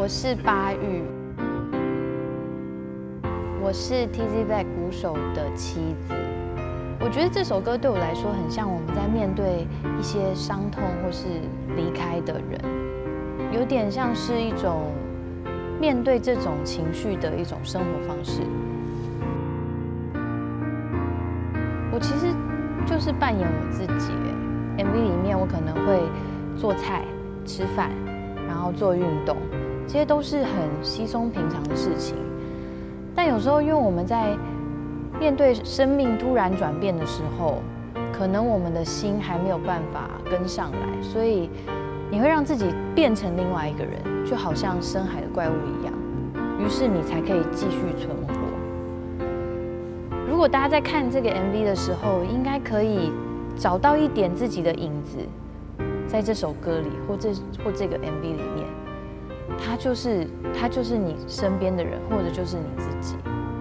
我是巴玉，我是 TZ Back 鼓手的妻子。我觉得这首歌对我来说很像我们在面对一些伤痛或是离开的人，有点像是一种面对这种情绪的一种生活方式。我其实就是扮演我自己。MV 里面我可能会做菜、吃饭，然后做运动，这些都是很稀松平常的事情。但有时候，因为我们在面对生命突然转变的时候，可能我们的心还没有办法跟上来，所以你会让自己变成另外一个人，就好像深海的怪物一样。于是你才可以继续存活。如果大家在看这个 MV 的时候，应该可以找到一点自己的影子，在这首歌里或这个 MV 里面，他就是你身边的人，或者就是你自己。